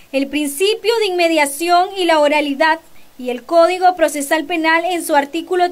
El principio de inmediación y la oralidad y el Código Procesal Penal en su artículo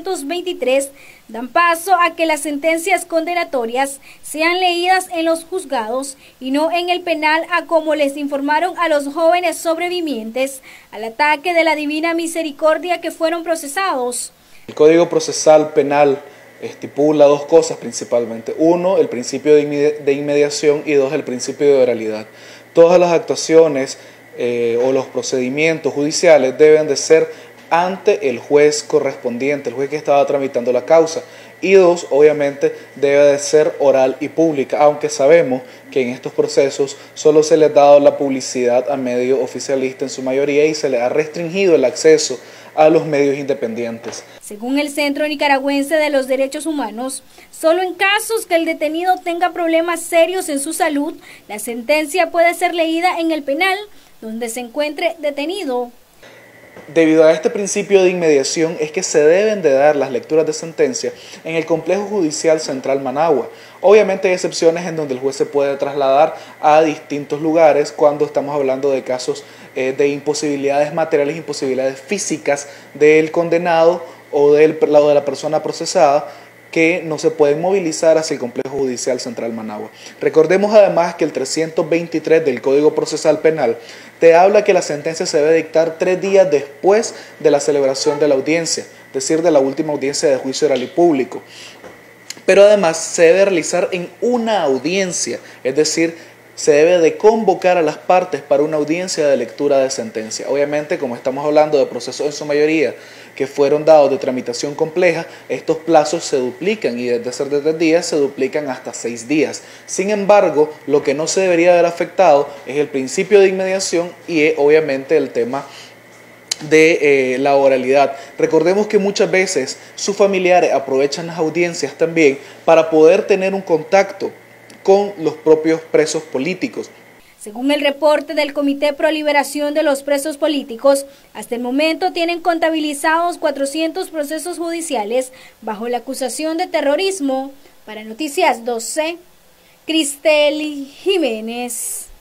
323 dan paso a que las sentencias condenatorias sean leídas en los juzgados y no en el penal, a como les informaron a los jóvenes sobrevivientes al ataque de la Divina Misericordia que fueron procesados. El Código Procesal Penal estipula dos cosas principalmente. Uno, el principio de inmediación, y dos, el principio de oralidad. Todas las actuaciones o los procedimientos judiciales deben de ser ante el juez correspondiente, el juez que estaba tramitando la causa. Y dos, obviamente, debe de ser oral y pública, aunque sabemos que en estos procesos solo se les ha dado la publicidad a medio oficialista en su mayoría y se les ha restringido el acceso a los medios independientes. Según el Centro Nicaragüense de los Derechos Humanos, solo en casos que el detenido tenga problemas serios en su salud, la sentencia puede ser leída en el penal donde se encuentre detenido. Debido a este principio de inmediación es que se deben de dar las lecturas de sentencia en el Complejo Judicial Central Managua. Obviamente hay excepciones en donde el juez se puede trasladar a distintos lugares cuando estamos hablando de casos de imposibilidades materiales, imposibilidades físicas del condenado o del lado de la persona procesada, que no se pueden movilizar hacia el Complejo Judicial Central Managua. Recordemos además que el 323 del Código Procesal Penal te habla que la sentencia se debe dictar 3 días después de la celebración de la audiencia, es decir, de la última audiencia de juicio oral y público. Pero además se debe realizar en una audiencia, es decir, se debe de convocar a las partes para una audiencia de lectura de sentencia. Obviamente, como estamos hablando de procesos en su mayoría que fueron dados de tramitación compleja, estos plazos se duplican y desde ser de 3 días se duplican hasta 6 días. Sin embargo, lo que no se debería haber afectado es el principio de inmediación y obviamente el tema de la oralidad. Recordemos que muchas veces sus familiares aprovechan las audiencias también para poder tener un contacto con los propios presos políticos. Según el reporte del Comité Pro Liberación de los Presos Políticos, hasta el momento tienen contabilizados 400 procesos judiciales bajo la acusación de terrorismo. Para Noticias 12, Cristeli Jiménez.